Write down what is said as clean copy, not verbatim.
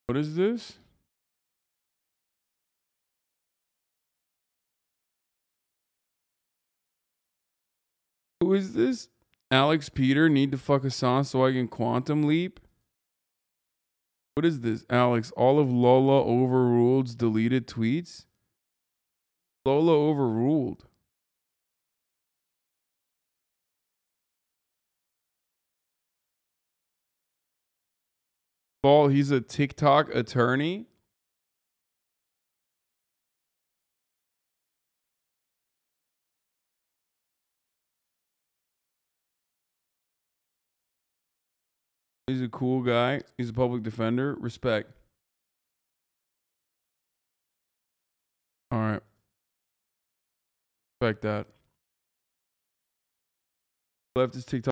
What is this? Who is this? Alex Peter, need to fuck Hasan so I can quantum leap? What is this? Alex, all of Lola overruled deleted tweets? Lola overruled. Paul, he's a TikTok attorney? He's a cool guy. He's a public defender. Respect. All right. Respect that. Left his TikTok.